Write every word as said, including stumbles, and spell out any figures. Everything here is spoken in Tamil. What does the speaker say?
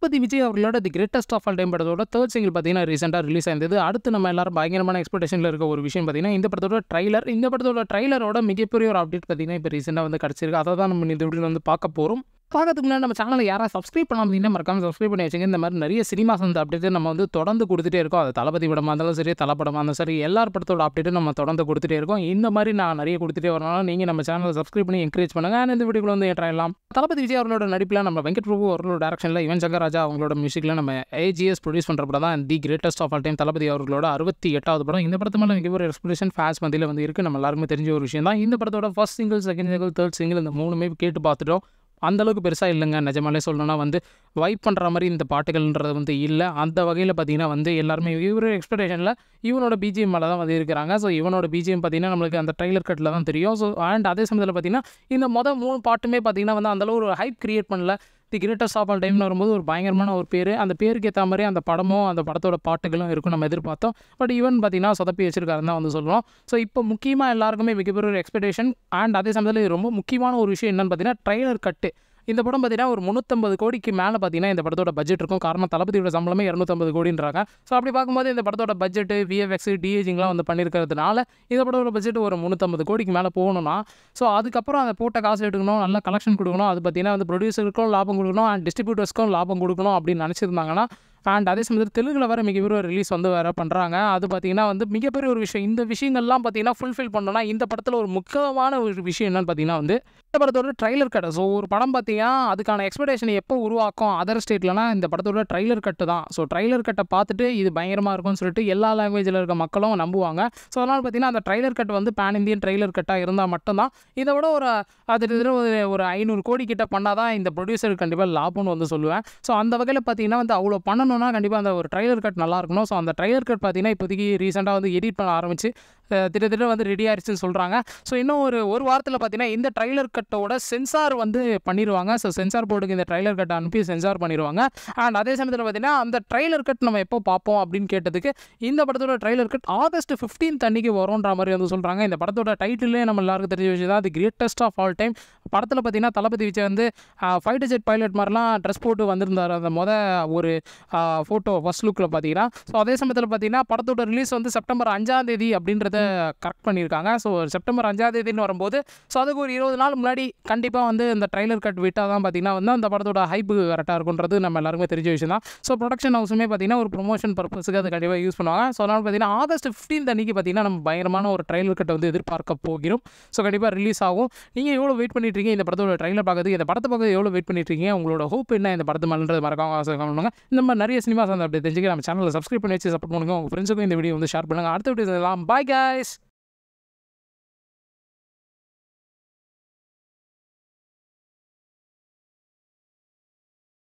தளபதி விஜய் அவர்களோட the greatest of all time படத்தோட தேர்ட் சிங்கிள் பார்த்தீங்கன்னா ரீசெண்டாக ரிலீஸ் ஆயிருந்தது. அடுத்து நம்ம எல்லாரும் பயங்கரமான எக்ஸ்பெக்டேஷனில் இருக்க ஒரு விஷயம் பார்த்தீங்கன்னா இந்த படத்தோட ட்ரைலர். இந்த படத்தோட ட்ரைலரோட மிகப்பெரிய ஒரு அப்டேட் பார்த்தீங்கன்னா இப்போ ரீசெண்டாக வந்து கிடச்சிருக்கு. அதை தான் நம்ம இந்த வீடியோவில் வந்து பார்க்க போகிறோம். பார்க்கறதுக்கு முன்னாடி நம்ம சேனலை யாராவது சப்ஸ்கிரைப் பண்ணாமல் இருந்தீங்கன்னா மறக்காம சப்ஸ்கிரைப் பண்ணி வச்சுங்க. இந்த மாதிரி நிறைய சினிமா சந்த அப்டேட்டு நம்ம வந்து தொடர்ந்து கொடுத்துட்டே இருக்கோம். அது தளபதி படமாக இருந்தாலும் சரி, தலை படமாக இருந்தாலும் சரி, எல்லார் படத்தோட அப்டேட்டும் நம்ம தொடர்ந்து கொடுத்துட்டே இருக்கோம். இந்த மாதிரி நான் நிறைய கொடுத்துட்டே வரனால நீங்கள் நம்ம சேனலை சப்ஸ்கிரைப் பண்ணி என்கரேஜ் பண்ணுங்கள். அண்ட் இந்த வீடியோவில் வந்து ஏற்றலாம். தளபதி விஜய் அவர்களோட நடிப்பில் நம்ம வெங்கட் பிரபு அவர்களோட டேரக்ஷனில் யுவன் சங்கர் ராஜா அவங்களோட மியூசிக்கில் நம்ம ஏஜிஎஸ் ப்ரொடியூஸ் பண்ணுற படம் தான் the greatest of all time Thalapathy அவர்களோட அறுபத்தி எட்டாவது படம். இந்த படத்து மேலே மிக ஒரு எக்ஸ்பிரேஷன் ஃபேன்ஸ் மத்தியில் வந்து இருக்குது. நம்ம எல்லாருமே தெரிஞ்ச ஒரு விஷயம் தான். இந்த படத்தோட first single, second single, third single இந்த மூணுமே கேட்டு பார்த்துட்டோம். அந்தளவுக்கு பெருசாக இல்லைங்க. நிஜமாலே சொல்லணும்னா வந்து வைப் பண்ணுற மாதிரி இந்த பாட்டுகள்ன்றது வந்து இல்லை. அந்த வகையில் பார்த்தீங்கன்னா வந்து எல்லாருமே இவர் எக்ஸ்பெக்டேஷனில் இவனோட பிஜிஎம் மேலே தான் வந்து இருக்கிறாங்க. ஸோ இவனோட பிஜிஎம் பார்த்தீங்கன்னா நம்மளுக்கு அந்த ட்ரைலர் கட்டில் தான் தெரியும். ஸோ அண்ட் அதே சமயத்தில் பார்த்தீங்கன்னா இந்த மொதல் மூணு பாட்டுமே பார்த்தீங்கன்னா வந்து அந்தளவு ஒரு ஹைப் கிரியேட் பண்ணல. தி கிரேட்டஸ்ட் ஆஃப் ஆல் டைம்னு வரும்போது ஒரு பயங்கரமான ஒரு பேர், அந்த பேருக்கு ஏற்ற மாதிரி அந்த படமும் அந்த படத்தோட பாட்டுகளும் இருக்கும் நம்ம எதிர்பார்த்தோம். பட் ஈவன் பார்த்தீங்கன்னா சொதப்பி வச்சிருக்காருன்னு தான் வந்து சொல்லுவோம். ஸோ இப்போ முக்கியமாக எல்லாருக்குமே மிகப்பெரிய ஒரு எக்ஸ்பெக்டேஷன். அண்ட் அதே சமயத்தில் ரொம்ப முக்கியமான ஒரு விஷயம் என்னென்னு பார்த்தீங்கன்னா ட்ரைலர் கட்டு. இந்த படம் பார்த்தீங்கன்னா ஒரு முந்நூற்றம்பது கோடிக்கு மேலே பார்த்தீங்கன்னா இந்த படத்தோட பட்ஜெட் இருக்கும். காரணம் தளபதியோட சம்பளமே இரநூத்தம்பது கோடின்றாங்க. ஸோ அப்படி பார்க்கும்போது இந்த படத்தோட பட்ஜெட்டு, விஎஃப்எக்ஸ், டிஏஜிங்லாம் வந்து பண்ணியிருக்கிறதுனால இந்த படத்தோட பட்ஜெட் ஒரு முந்நூற்றம்பது கோடிக்கு மேலே போகணும்னா ஸோ அதுக்கப்புறம் அதை போட்ட காசு எடுக்கணும், நல்லா கலெக்ஷன் கொடுக்கணும். அது பார்த்தீங்கன்னா வந்து ப்ரொடியூசருக்கும் லாபம் கொடுக்கணும் அண்ட் டிஸ்ட்ரிபியூட்டர்ஸ்க்கும் லாபம் கொடுக்கணும் அப்படின்னு நினச்சிருந்தாங்கன்னா அண்ட் அதே சமயத்தில் தெலுங்கில் வேறு மிகப்பெரிய ஒரு ரிலீஸ் வந்து வேறு பண்ணுறாங்க. அது பார்த்திங்கன்னா வந்து மிகப்பெரிய ஒரு விஷயம். இந்த விஷயங்கள்லாம் பார்த்திங்கன்னா ஃபுல்ஃபில் பண்ணோன்னா இந்த படத்தில் ஒரு முக்கியமான ஒரு விஷயம் என்னென்னு பார்த்தீங்கன்னா வந்து இந்த படத்தோட ட்ரைலர் கட்டு. ஸோ ஒரு படம் பார்த்தீங்கன்னா அதுக்கான எக்ஸ்பெக்டேஷன் எப்போ உருவாக்கும் அதர் ஸ்டேட்லனா இந்த படத்தோட ட்ரைலர் கட்டு தான். ஸோ ட்ரைலர் கட்டை பார்த்துட்டு இது பயங்கரமாக இருக்கும்னு சொல்லிட்டு எல்லா லாங்குவேஜில் இருக்க மக்களும் நம்புவாங்க. ஸோ அதனால் பார்த்தீங்கன்னா அந்த ட்ரைலர் கட் வந்து பேன் இந்தியன் ட்ரைலர் கட்டாக இருந்தால் மட்டும்தான் இதை விட ஒரு அது ஒரு ஐநூறு கோடி கிட்ட பண்ணால் தான் இந்த ப்ரொடியூசருக்கு கண்டிப்பாக லாபம்னு வந்து சொல்லுவேன். ஸோ அந்த வகையில் பார்த்தீங்கன்னா வந்து அவ்வளோ பண்ணணும்னா கண்டிப்பாக அந்த ஒரு ட்ரைலர் கட் நல்லா இருக்கணும். ஸோ அந்த ட்ரைலர் கட் பார்த்தீங்கன்னா இப்போதைக்கு ரீசெண்டாக வந்து எடிட் பண்ண ஆரம்பிச்சு திட்டத்திட்ட வந்து ரெடி ஆயிடுச்சுன்னு சொல்கிறாங்க. ஸோ இன்னும் ஒரு ஒரு வாரத்தில் பார்த்தீங்கன்னா இந்த ட்ரைலர் கட்டோட சென்சார் வந்து பண்ணிடுவாங்க. ஸோ சென்சார் போர்டுக்கு இந்த ட்ரைலர் கட்டை அனுப்பி சென்சார் பண்ணிடுவாங்க. அண்ட் அதே சமயத்தில் பார்த்தீங்கன்னா அந்த ட்ரைலர் கட் நம்ம எப்போ பார்ப்போம் அப்படின்னு கேட்டதுக்கு இந்த படத்தோட ட்ரைலர் கட் ஆகஸ்ட் ஃபிஃப்டீன்த் அன்னைக்கு வரும்ன்ற மாதிரி வந்து சொல்கிறாங்க. இந்த படத்தோட டைட்டிலே நம்ம எல்லாருக்கும் தெரிஞ்ச விஷயம் தான், the greatest of all time. படத்தில் பார்த்தீங்கன்னா தளபதி விஜய் வந்து ஃபைட்டர் ஜெட் பைலட் மாதிரிலாம் ட்ரெஸ் போட்டு வந்திருந்தார் அந்த மொதல் ஒரு ஃபோட்டோ ஃபர்ஸ்ட் லுக்கில் பார்த்தீங்கன்னா. ஸோ அதே சமயத்தில் பார்த்தீங்கன்னா படத்தோட ரிலீஸ் வந்து செப்டம்பர் அஞ்சாம் தேதி அப்படின்றத கரெக்ட் பண்ணியிருக்காங்க. ஸோ செப்டம்பர் அஞ்சாம் தேதினு வரும்போது ஸோ அதுக்கு ஒரு இருபது நாள் முன்னாடி கண்டிப்பாக வந்து இந்த ட்ரைலர் கட் விட்டால் தான் பார்த்தீங்கன்னா வந்து அந்த படத்தோட ஹைப்பு கரெக்டாக இருக்குன்றது நம்ம எல்லாருமே தெரிஞ்ச விஷயம் தான். ஸோ ப்ரொடக்ஷன் ஹவுஸுமே பார்த்தீங்கன்னா ஒரு ப்ரொமோஷன் பர்பஸுக்கு அதை கண்டிப்பாக யூஸ் பண்ணுவாங்க. ஸோ அதனால் பார்த்தீங்கன்னா ஆகஸ்ட் ஃபிஃப்டீன்த் அன்றைக்கி பார்த்தீங்கன்னா நம்ம பயங்கரமான ஒரு ட்ரைலர் கட்டை வந்து எதிர்பார்க்க போகிறோம். ஸோ கண்டிப்பாக ரிலீஸ் ஆகும். நீங்கள் எவ்வளோ வெயிட் பண்ணிட்டு இருக்கீங்க இந்த படத்தோட ட்ரைலர் பார்க்கறதுக்கு, இந்த படத்தை பார்க்க எவ்வளோ வெயிட் பண்ணிட்டு இருக்கீங்க, உங்களோட ஹோப் என்ன இந்த படத்து மேலன்றது மறக்காம பண்ணுவாங்க. இந்த மாதிரி நிறைய சினிமா வந்து அப்படி தெரிஞ்சுக்க நம்ம சேனலில் சப்ஸ்கிரைப் பண்ணி வச்சு சப்போர்ட் பண்ணுங்க. உங்கள் ஃப்ரெண்ட்ஸுக்கும் இந்த வீடியோ வந்து ஷேர் பண்ணுங்கள். அடுத்த வீடியோ பாய் கைஸ்.